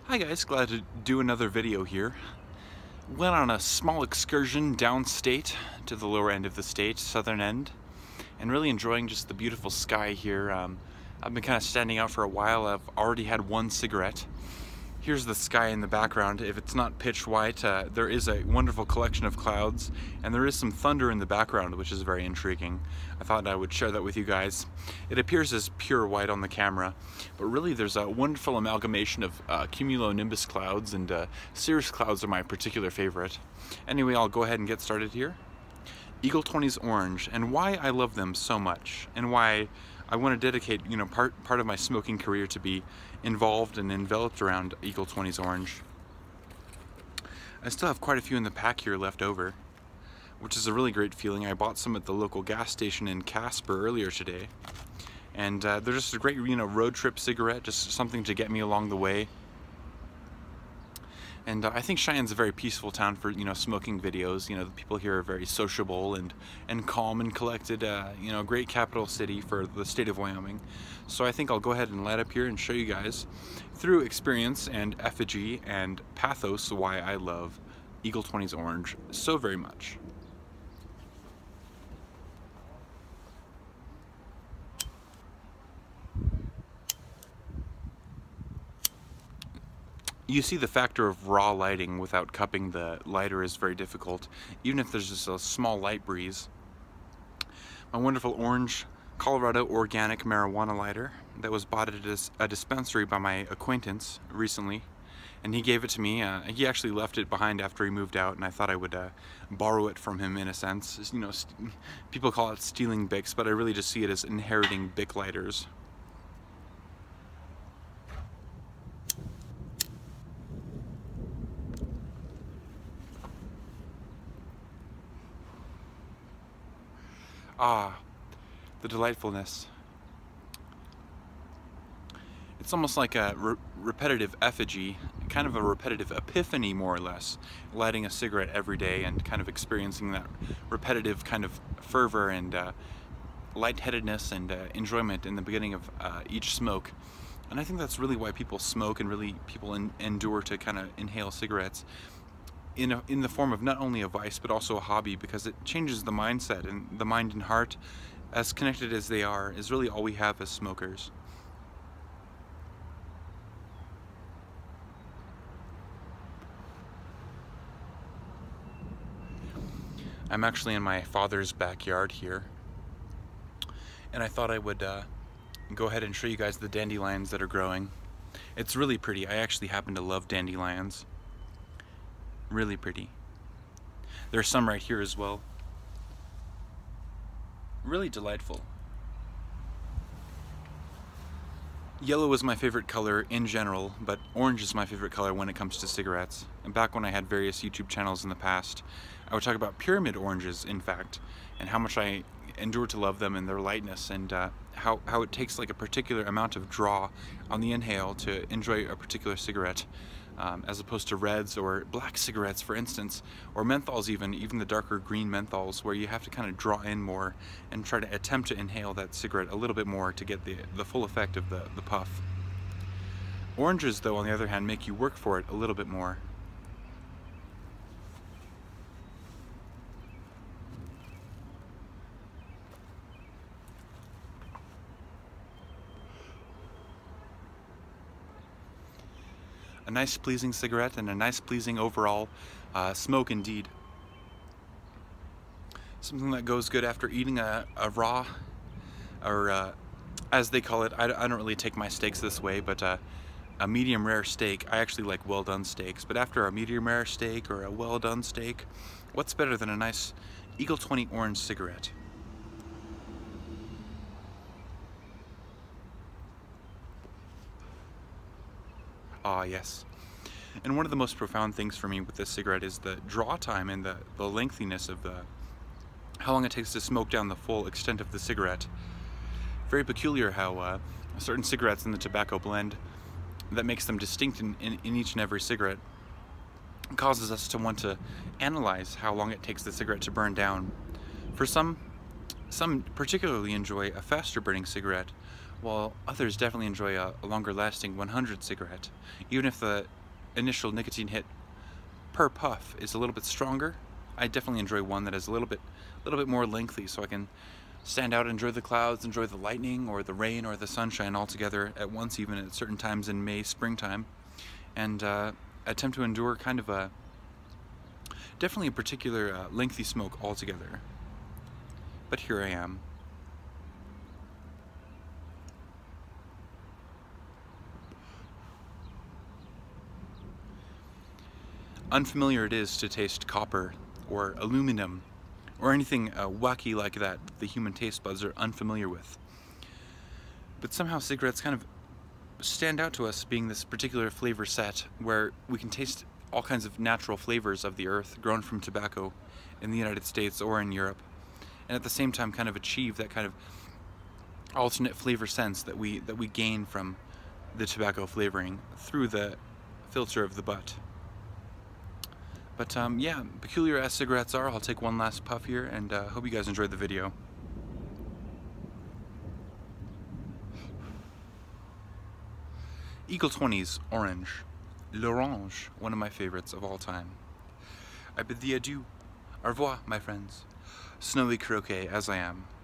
Hi guys, glad to do another video here. Went on a small excursion downstate to the lower end of the state, southern end, and really enjoying just the beautiful sky here. I've been kind of standing out for a while. I've already had one cigarette. Here's the sky in the background. If it's not pitch white, there is a wonderful collection of clouds, and there is some thunder in the background, which is very intriguing. I thought I would share that with you guys. It appears as pure white on the camera, but really there's a wonderful amalgamation of cumulonimbus clouds, and cirrus clouds are my particular favorite. Anyway, I'll go ahead and get started here. Eagle 20s Orange, and why I love them so much, and why I want to dedicate, part of my smoking career to be involved and enveloped around Eagle 20s Orange. I still have quite a few in the pack here left over, which is a really great feeling. I bought some at the local gas station in Casper earlier today, and they're just a great, road trip cigarette, just something to get me along the way. And I think Cheyenne's a very peaceful town for, smoking videos. The people here are very sociable and calm and collected. Great capital city for the state of Wyoming. So I think I'll go ahead and light up here and show you guys through experience and effigy and pathos why I love Eagle 20s Orange so very much. You see, the factor of raw lighting without cupping the lighter is very difficult, even if there's just a small light breeze. My wonderful orange Colorado organic marijuana lighter that was bought at a dispensary by my acquaintance recently, and he gave it to me. He actually left it behind after he moved out, and I thought I would borrow it from him in a sense. People call it stealing Bics, but I really just see it as inheriting Bic lighters. Ah, the delightfulness. It's almost like a repetitive effigy, kind of a repetitive epiphany, more or less, lighting a cigarette every day and kind of experiencing that repetitive kind of fervor and lightheadedness and enjoyment in the beginning of each smoke. And I think that's really why people smoke, and really people endure to kind of inhale cigarettes in the form of not only a vice but also a hobby, because it changes the mindset, and the mind and heart, as connected as they are, is really all we have as smokers. I'm actually in my father's backyard here, and I thought I would go ahead and show you guys the dandelions that are growing. It's really pretty. I actually happen to love dandelions. Really pretty. There's some right here as well. Really delightful. Yellow is my favorite color in general, but orange is my favorite color when it comes to cigarettes. And back when I had various YouTube channels in the past, I would talk about pyramid oranges, in fact, and how much I endure to love them and their lightness, and how it takes like a particular amount of draw on the inhale to enjoy a particular cigarette. As opposed to reds or black cigarettes, for instance, or menthols, even the darker green menthols, where you have to kind of draw in more and try to attempt to inhale that cigarette a little bit more to get the full effect of the puff. Oranges, though, on the other hand, make you work for it a little bit more. A nice pleasing cigarette and a nice pleasing overall smoke indeed. Something that goes good after eating a raw, or as they call it, I don't really take my steaks this way, but a medium rare steak. I actually like well done steaks, but after a medium rare steak or a well done steak, what's better than a nice Eagle 20 Orange cigarette? Ah, yes. And one of the most profound things for me with this cigarette is the draw time and the lengthiness of how long it takes to smoke down the full extent of the cigarette. Very peculiar how certain cigarettes in the tobacco blend that makes them distinct in each and every cigarette causes us to want to analyze how long it takes the cigarette to burn down. For some particularly enjoy a faster burning cigarette, while others definitely enjoy a longer lasting 100 cigarette. Even if the initial nicotine hit per puff is a little bit stronger, I definitely enjoy one that is a little bit more lengthy, so I can stand out and enjoy the clouds, enjoy the lightning or the rain or the sunshine all together at once, even at certain times in May, springtime, and attempt to endure kind of a definitely a particular lengthy smoke altogether. But here I am. Unfamiliar it is to taste copper or aluminum or anything wacky like that the human taste buds are unfamiliar with. But somehow cigarettes kind of stand out to us being this particular flavor set where we can taste all kinds of natural flavors of the earth grown from tobacco in the United States or in Europe, and at the same time kind of achieve that kind of alternate flavor sense that we gain from the tobacco flavoring through the filter of the butt. But yeah, peculiar as cigarettes are, I'll take one last puff here, and hope you guys enjoyed the video. Eagle 20's Orange. L'Orange, one of my favorites of all time. I bid thee adieu. Au revoir, my friends. Snowy croquet as I am.